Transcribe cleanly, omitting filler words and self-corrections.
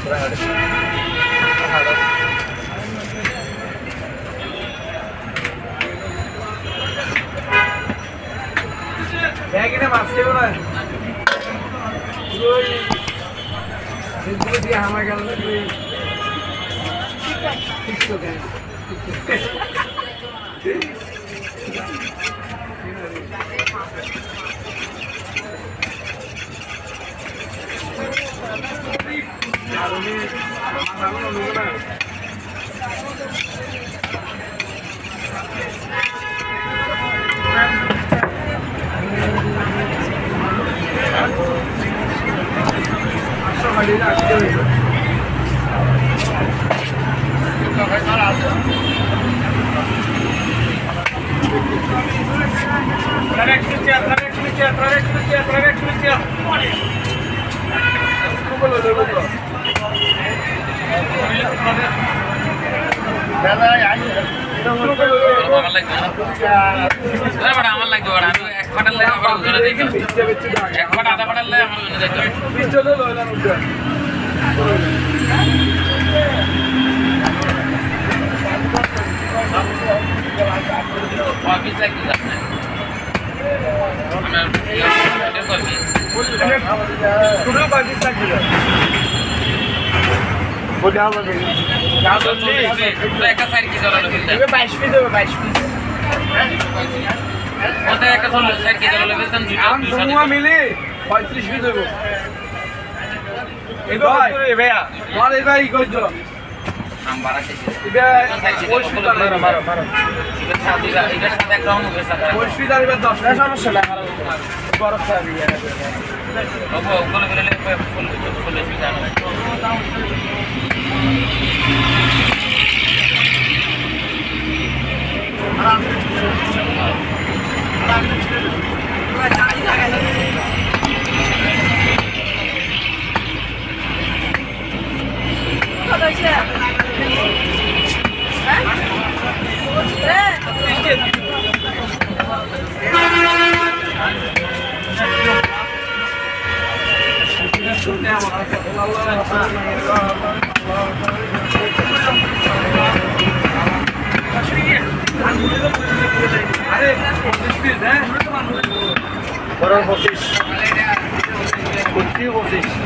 কিনে মাছ খেয়ে না দিয়ে আমার গেল আমার লাগবে আমি এক ফাটালে আবার ওখানে দেখি এক ফাটা আধা ফাটালে আমার ওখানে দেখতে অফিস লাগবে একটা সাইড কি ধরো 22 পিস হবে 22 পিস ওটা একটা ধরো সাইড কি ধরো বেতন দুটো মিলে 35 পিস দেব এই ভাই ভাইয়া তোমার এই ভাই কইছো আম বাড়াতে এটা 25 পিস মারো মারো মারো এটা সাথে এটা সাথে এক রাউন্ড হবে সাথে 25 পিস আর 10 টাকা সমস্যা না বড় সারি ওগো ওগুলো গেলে ফুল পিস আনো আরে 25 পিস হ্যাঁ বড় 25 25